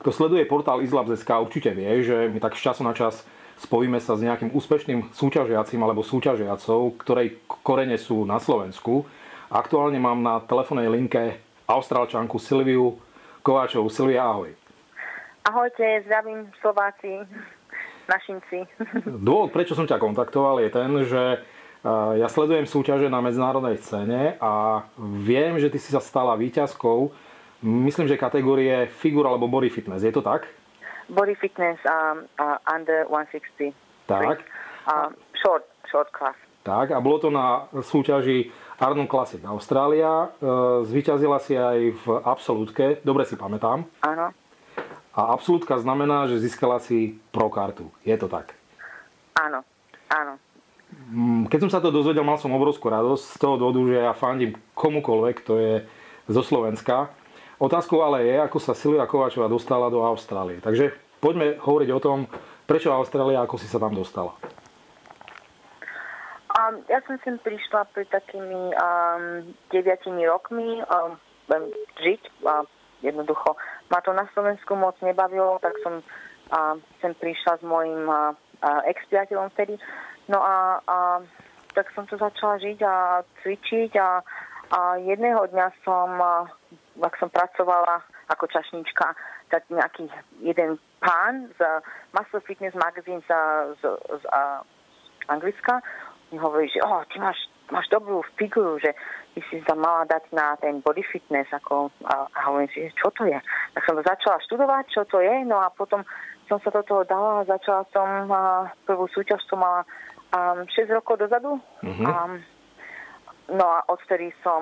Kto sleduje portál Izlab.sk určite vie, že my tak z času na čas spojíme sa s nejakým úspešným súťažiacim alebo súťažiacou, ktorej korene sú na Slovensku. Aktuálne mám na telefónnej linke Austrálčanku Silviu Kováčovú. Silvia, ahoj. Ahojte, zdravím Slováci, našinci. Dôvod, prečo som ťa kontaktoval, je ten, že ja sledujem súťaže na medzinárodnej scéne a viem, že ty si sa stala víťazkou, myslím, že kategórie figure alebo body fitness. Je to tak? Body fitness under 160. Tak. Short class. Tak, a bolo to na súťaži Arnold Classic Austrália. Zvíťazila si aj v absolútke, dobre si pamätám. Áno. A absolútka znamená, že získala si pro kartu. Je to tak? Áno, áno. Keď som sa to dozvedel, mal som obrovskú radosť z toho dôvodu, že ja fandím komukoľvek, kto je zo Slovenska. Otázkou ale je, ako sa Silvia Kováčová dostala do Austrálie. Takže poďme hovoriť o tom, prečo Austrália, ako si sa tam dostala. Ja som sem prišla pred takými 9 rokmi žiť. Jednoducho ma to na Slovensku moc nebavilo, tak som sem prišla s mojím ex-priateľom vtedy. No a tak som tu začala žiť a cvičiť a jedného dňa ak som pracovala ako čašnička, tak nejaký jeden pán z Muscle Fitness Magazine z Anglicka mi hovorí, že ty máš dobrú figuru, že by si sa mala dať na ten body fitness. A hovorím si, čo to je? Tak som začala študovať, čo to je, no a potom som sa do toho dala a začala som prvú súťaž, som mala 6 rokov dozadu. Mm-hmm. No a odtedy som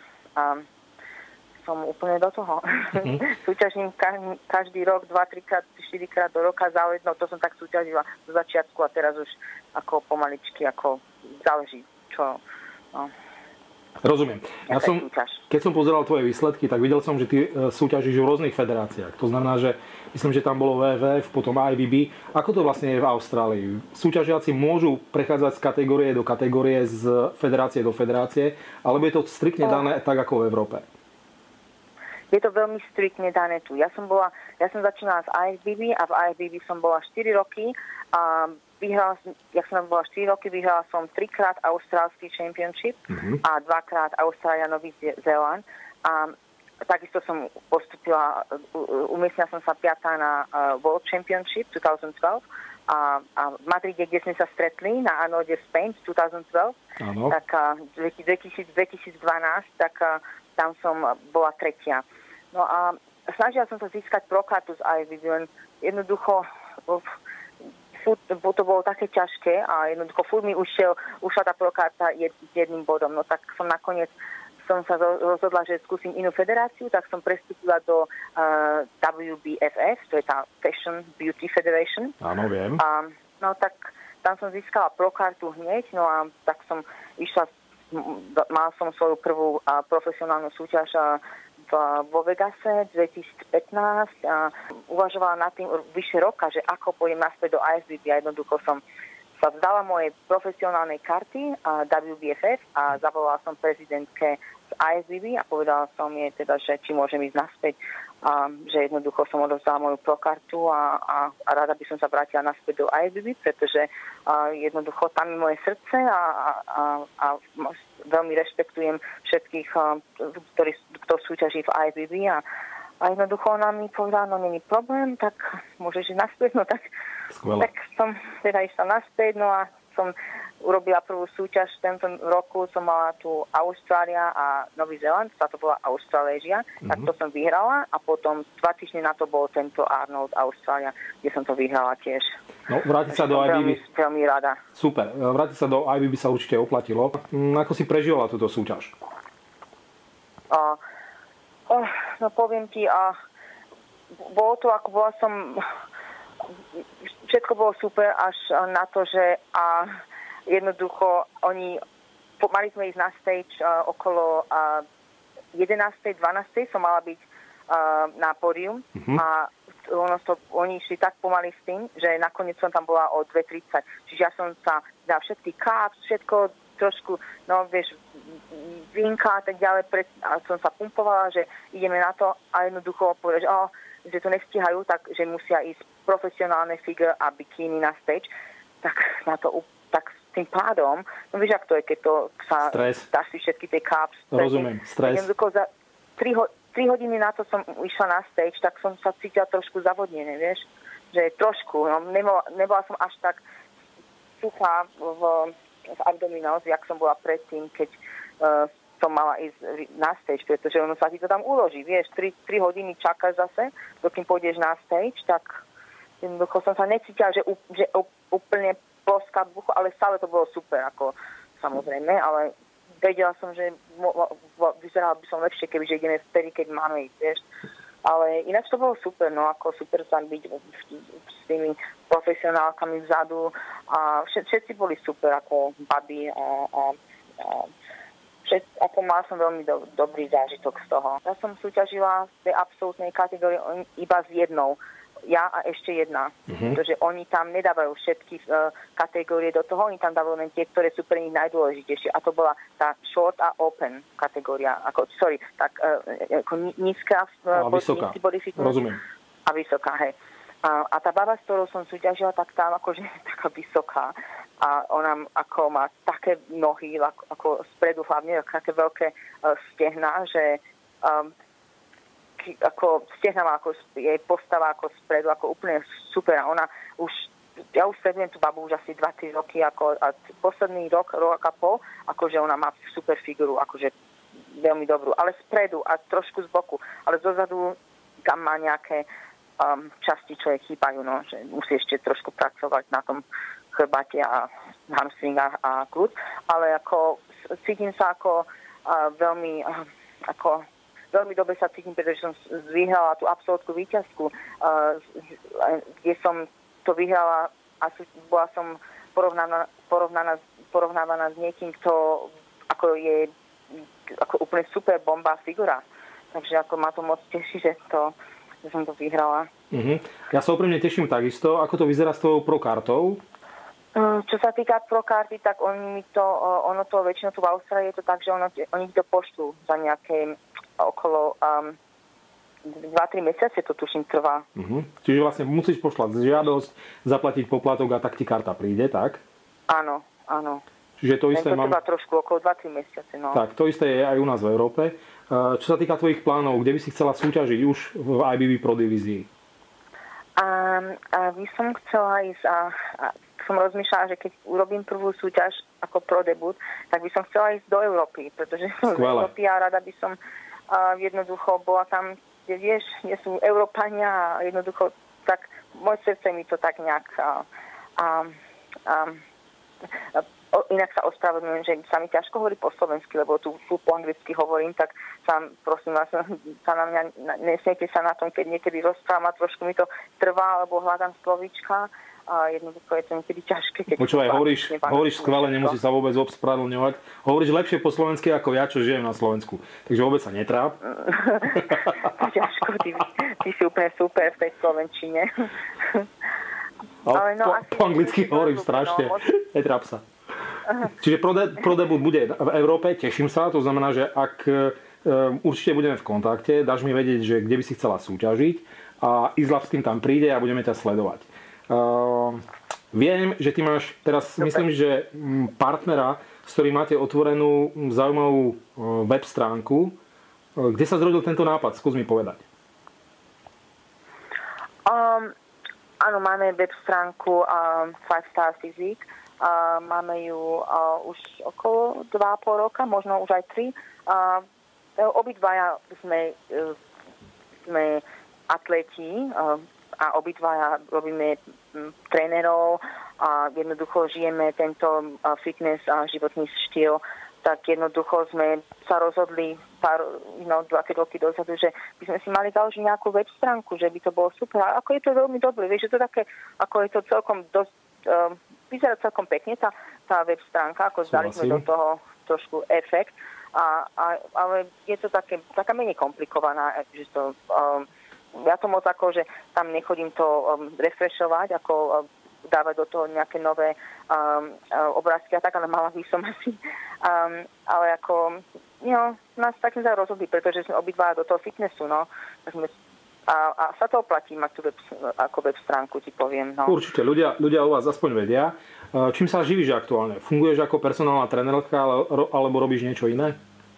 úplne do toho. Mm-hmm. Súťažím každý rok, 2, 3 krát, 4 krát do roka záležno. To som tak súťažila do začiatku a teraz už ako pomaličky, ako záleží, čo... No. Rozumiem. Keď som pozeral tvoje výsledky, tak videl som, že ty súťažíš v rôznych federáciách. To znamená, že myslím, že tam bolo WWF, potom IBB. Ako to vlastne je v Austrálii? Súťažiaci môžu prechádzať z kategórie do kategórie, z federácie do federácie, alebo je to striktne dané tak ako v Európe? Je to veľmi striktne dané tu. Ja som začínala z IFBB a v IFBB som bola 4 roky a vyhrala som 3-krát austrálsky championship a 2-krát Austrália Nový Zéland. A takisto som postupila, umiestnila som sa 5. na World Championship 2012 a v Madride, kde sme sa stretli na Arnolde v Spain 2012, ano. Tak 2012, tak tam som bola 3. No a snažila som sa získať pro kartu z IFBB, len jednoducho to bolo také ťažké a jednoducho furt mi ušla tá prokarta jedným bodom. No tak som nakoniec sa rozhodla, že skúsim inú federáciu, tak som prestúpila do WBFF, to je tá Fashion Beauty Federation. Áno, viem. No tak tam som získala prokartu hneď, no a tak som išla, mala som svoju prvú profesionálnu súťaž vo Vegase 2015 a uvažovala nad tým vyše roka, že ako pôjdem naspäť do IFBB a jednoducho som sa vzdala mojej profesionálnej karty WBFF a zavolala som prezidentke z IFBB a povedala som jej teda, že či môžem ísť naspäť, že jednoducho som odovzdala moju prokartu a rada by som sa vrátila naspäť do IFBB, pretože jednoducho tam je moje srdce a veľmi rešpektujem všetkých, kto súťaží v IFBB a jednoducho ona mi povedala, no není problém, tak môžeš ísť naspäť, no tak som teda išla naspäť, no a som urobila prvú súťaž v tento roku, som mala tu Austrália a Nový Zéland, táto bola Australéžia, tak to som vyhrala a potom 2 týždne na to bol tento Arnold Austrália, kde som to vyhrala tiež. No, vrátiť sa do IBB. Veľmi rada. Super, vrátiť sa do IBB sa určite oplatilo. Ako si prežívala túto súťaž? No poviem ti, bolo to ako bola som, všetko bolo super až na to, že jednoducho mali sme ísť na stage okolo 11. 12. som mala byť na pódium a oni išli tak pomaly s tým, že nakoniec som tam bola o 2:30. Čiže ja som sa dala všetky caps, všetko trošku, no vieš, vinka a tak ďalej, a som sa pumpovala, že ideme na to a jednoducho povedať, že že to nestíhajú, tak že musia ísť profesionálne figure a bikini na stage, tak na to tak s tým pádom, no vieš, ak to je, keď to sa dáš si všetky tie carbs. Rozumiem, stres. Jednoducho za 3 hodiny na to som išla na stage, tak som sa cítila trošku zavodnené, vieš, že trošku, no, nebola som až tak suchá v abdominóz, jak som bola predtým, keď som mala ísť na stage, pretože ono sa ti to tam uloží, vieš, 3 hodiny čakáš zase, dokým pôjdeš na stage, tak jednoducho som sa necítila, že úplne ploská bucho, ale stále to bolo super, ako samozrejme, ale vedela som, že vyzerala by som lepšie, kebyže ideme vtedy, keď máme ísť, vieš. Ale ináč to bolo super, no ako super tam byť s tými profesionálkami vzadu a všetci boli super, ako baby a ako mal som veľmi dobrý zážitok z toho. Ja som súťažila v tej absolútnej kategórii iba s jednou. Ja a ešte jedna. Pretože oni tam nedávajú všetky kategórie do toho, oni tam dávajú len tie, ktoré sú pre nich najdôležitejšie. A to bola tá short a open kategória. Nízka vysoká. Rozumiem. A vysoká, hej. A tá baba, s ktorou som súťažila, tak tam akože taká vysoká. A ona ako má také nohy, ako spredu hlavne, také veľké stehná, že ako stehná má, ako jej postava ako spredu, ako úplne super. A ona už, ja už sledujem tú babu už asi 2-3 roky, ako, a posledný rok a pol, akože ona má super figuru, akože veľmi dobrú. Ale spredu a trošku z boku. Ale zozadu tam má nejaké časti, čo jej chýbajú, no, že musí ešte trošku pracovať na tom chrbate a hamstring a kľud. Ale ako cítim sa ako veľmi dobre sa cítim, pretože som vyhrala tú absolútnu víťazku, kde som to vyhrala a bola som porovnávaná s niekým, kto ako je ako úplne super bomba figura. Takže ako ma to moc teší, že som to vyhrala. Ja sa úprimne teším takisto. Ako to vyzerá s tvojou prokartou? Čo sa týka prokarty, tak ono to väčšinou tu v Austrálii je to tak, že oni to pošlú za nejaké okolo 2-3 mesiace to tuším trvá. Čiže vlastne musíš pošlať žiadosť, zaplatiť poplatok a tak ti karta príde, tak? Áno. Čiže to isté trvá trošku okolo 2-3 mesiace, no. Tak, to isté je aj u nás v Európe. Čo sa týka tvojich plánov, kde by si chcela súťažiť už v IBB Pro divízii? By som chcela ísť som rozmýšľala, že keď urobím prvú súťaž ako pro debut, tak by som chcela ísť do Európy, pretože som z Európy a rada by som jednoducho bola tam, kde vieš, nie sú Európania a jednoducho tak moje srdce mi to tak nejak inak sa ospravedlňujem, že sa mi ťažko hovorí po slovensky, lebo tu po anglicky hovorím, tak sa prosím vás, sa na mňa nesmiete sa na tom, keď niekedy rozprávam a trošku mi to trvá, alebo hľadám slovíčka. A jednoducho je to niekedy ťažké. Počúvaj, hovoríš skvelé, nemusíš sa vôbec ospravedlňovať. Hovoríš lepšie po slovensky ako ja, čo žijem na Slovensku. Takže vôbec sa netráp. Ťažko, ty si úplne super v tej slovenčine. Ale po anglicky hovorím strašne. Netráp sa. Čiže pro debut bude v Európe, teším sa. To znamená, že ak určite budeme v kontakte, dáš mi vedieť, že kde by si chcela súťažiť a Izlav s tým tam príde a budeme ťa sledovať. Viem, že ty máš teraz, myslím, že partnera, s ktorým máte otvorenú zaujímavú web stránku. Kde sa zrodil tento nápad? Skús mi povedať. Áno, máme web stránku 5-Star Physique. Máme ju už okolo 2,5 roka, možno už aj 3. Obidvaja sme atleti a obidvaja robíme trénerov a jednoducho žijeme tento fitness a životný štýl, tak jednoducho sme sa rozhodli 20 roky dozadu, že by sme si mali založiť nejakú web stránku, že by to bolo super. A ako je to veľmi dobré, vieš, že to také, ako je to celkom dosť, vyzerá celkom pekne tá web stránka, ako zdali sme do toho trošku efekt, ale je to taká menej komplikovaná, že to ja to moc ako, že tam nechodím to refreshovať, ako dávať do toho nejaké nové obrázky a tak, ale mala by som asi. Ale ako, nás tak sme rozhodli, pretože sme obidva do toho fitnessu, no. Tak sme A sa to oplatí mať tú web stránku, ti poviem. No. Určite, ľudia u vás aspoň vedia. Čím sa živíš aktuálne? Funguješ ako personálna trénerka alebo robíš niečo iné?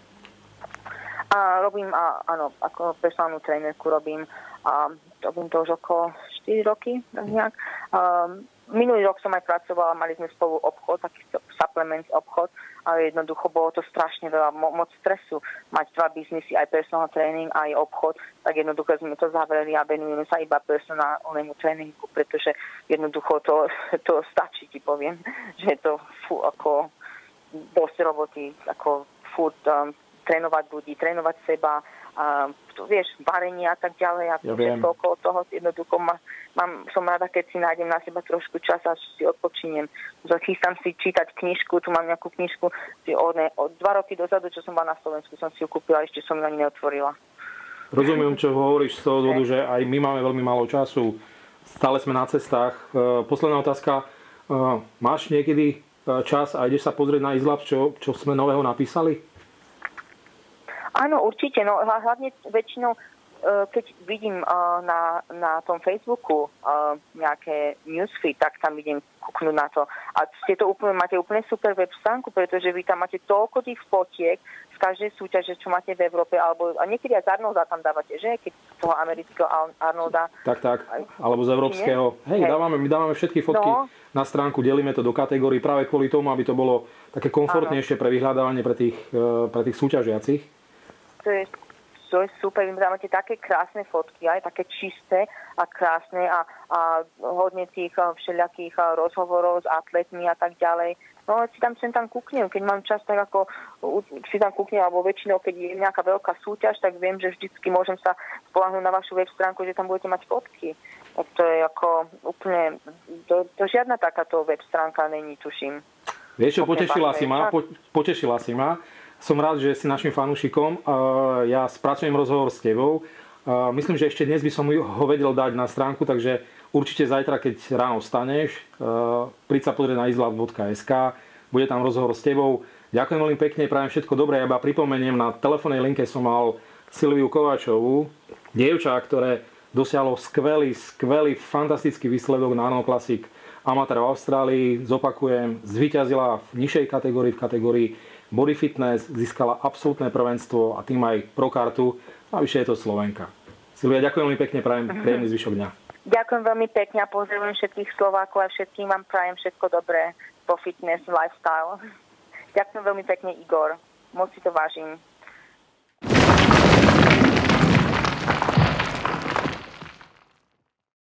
Robím, áno, ako personálnu trénerku robím to už okolo 4 roky. Nejak. Minulý rok som aj pracovala, mali sme spolu obchod, taký supplements obchod, ale jednoducho bolo to strašne veľa, moc stresu mať 2 biznisy, aj personal training, aj obchod, tak jednoducho sme to zavreli a venujeme sa iba personálnemu tréningu, pretože jednoducho to stačí, ti poviem, že je to ako dosť roboty, ako furt trénovať ľudí, trénovať seba, vieš, varenie a tak ďalej a všetko okolo toho. Jednoducho som rada, keď si nájdem na seba trošku čas a si odpočiniem. Chystám si čítať knižku, tu mám nejakú knižku od 2 roky dozadu, čo som bola na Slovensku, som si ju kúpila, ešte som ju ani neotvorila. Rozumiem, čo hovoríš z toho dôvodu, že aj my máme veľmi málo času, stále sme na cestách. Posledná otázka, máš niekedy čas a ideš sa pozrieť na Izlab, čo sme nového napísali? Áno, určite. No, hlavne väčšinou, keď vidím na tom Facebooku nejaké newsfeed, tak tam idem kúknúť na to. A máte úplne super web stránku, pretože vy tam máte toľko tých fotiek z každej súťaže, čo máte v Európe, a niekedy aj z Arnolda tam dávate, že? Keď toho amerického Arnolda. Tak. Alebo z európskeho. Hej, my dávame všetky fotky na stránku, delíme to do kategórií práve kvôli tomu, aby to bolo také komfortnejšie pre vyhľadávanie pre tých súťažiacich. To je super, vy máte také krásne fotky, aj také čisté a krásne a hodne tých všelijakých rozhovorov s atletmi a tak ďalej. No si tam sem tam kúknem, keď mám čas, tak ako si tam kúknem, alebo väčšinou, keď je nejaká veľká súťaž, tak viem, že vždycky môžem sa spoľahnúť na vašu web stránku, že tam budete mať fotky. Tak to je ako úplne, to žiadna takáto web stránka není, tuším. Vieš čo, potešila si ma. Som rád, že si našim fanúšikom. Ja spracujem rozhovor s tebou. Myslím, že ešte dnes by som ho vedel dať na stránku, takže určite zajtra, keď ráno vstaneš, príď sa pozrieť na izlab.sk, bude tam rozhovor s tebou. Ďakujem veľmi pekne, prajem všetko dobré. Ja iba pripomeniem, na telefónnej linke som mal Silviu Kovačovú, dievča, ktoré dosiahlo skvelý, fantastický výsledok na Arnold Classic Amateur v Austrálii. Zopakujem, zvíťazila v nižšej kategórii, v kategórii Body Fitness, získala absolútne prvenstvo a tým aj prokartu. Navyše je to Slovenka. Silvia, ďakujem veľmi pekne, prajem príjemný zvyšok dňa. Ďakujem veľmi pekne a pozdravujem všetkých Slovákov a všetkým vám prajem všetko dobré po fitness lifestyle. Ďakujem veľmi pekne, Igor. Moc si to vážim.